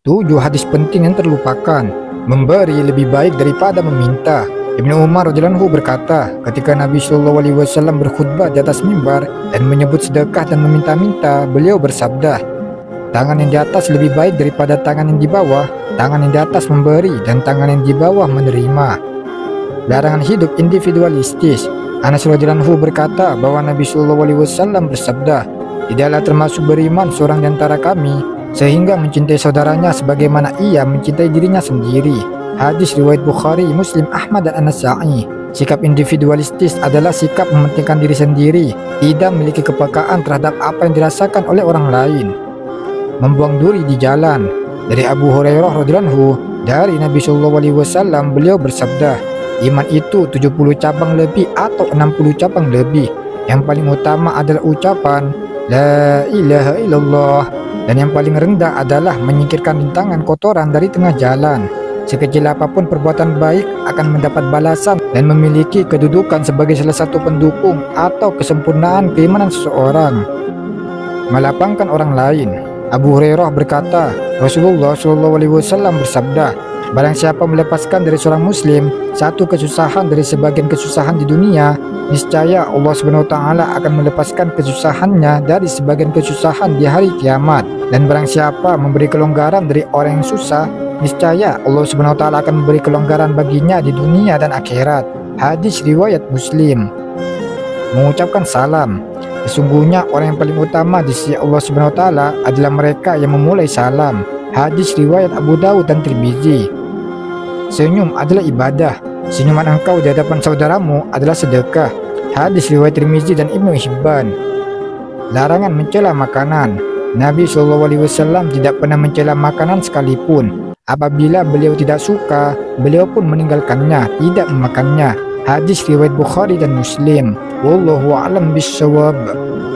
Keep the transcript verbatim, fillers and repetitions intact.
Tujuh hadis penting yang terlupakan. Memberi lebih baik daripada meminta. Ibnu Umar radhiyallahu anhu berkata, ketika Nabi shallallahu alaihi wasallam berkhutbah di atas mimbar dan menyebut sedekah dan meminta-minta, beliau bersabda, tangan yang di atas lebih baik daripada tangan yang di bawah. Tangan yang di atas memberi dan tangan yang di bawah menerima. Larangan hidup individualistis. Anas radhiyallahu anhu berkata bahwa Nabi shallallahu alaihi wasallam bersabda, tidaklah termasuk beriman seorang di antara kami sehingga mencintai saudaranya sebagaimana ia mencintai dirinya sendiri. Hadis riwayat Bukhari, Muslim, Ahmad dan An-Nasa'i. Sikap individualistis adalah sikap mementingkan diri sendiri, tidak memiliki kepekaan terhadap apa yang dirasakan oleh orang lain. Membuang duri di jalan. Dari Abu Hurairah radhiyallahu anhu, dari Nabi shallallahu alaihi wasallam, beliau bersabda, iman itu tujuh puluh cabang lebih atau enam puluh cabang lebih. Yang paling utama adalah ucapan la ilaha illallah, dan yang paling rendah adalah menyingkirkan rintangan kotoran dari tengah jalan. Sekecil apapun perbuatan baik akan mendapat balasan dan memiliki kedudukan sebagai salah satu pendukung atau kesempurnaan keimanan seseorang. Melapangkan orang lain. Abu Hurairah berkata, Rasulullah shallallahu alaihi wasallam bersabda, barang siapa melepaskan dari seorang muslim satu kesusahan dari sebagian kesusahan di dunia, niscaya Allah subhanahu wa taala akan melepaskan kesusahannya dari sebagian kesusahan di hari kiamat. Dan barang siapa memberi kelonggaran dari orang yang susah, niscaya Allah subhanahu wa taala akan memberi kelonggaran baginya di dunia dan akhirat. Hadis riwayat Muslim. Mengucapkan salam. Sesungguhnya orang yang paling utama di sisi Allah subhanahu wa taala adalah mereka yang memulai salam. Hadis riwayat Abu Dawud dan Tirmizi. Senyum adalah ibadah. Senyuman engkau di hadapan saudaramu adalah sedekah. Hadis riwayat Tirmizi dan Ibnu Hibban. Larangan mencela makanan. Nabi shallallahu alaihi wasallam tidak pernah mencela makanan sekalipun. Apabila beliau tidak suka, beliau pun meninggalkannya, tidak memakannya. Hadis riwayat Bukhari dan Muslim. Wallahu a'lam bishawab.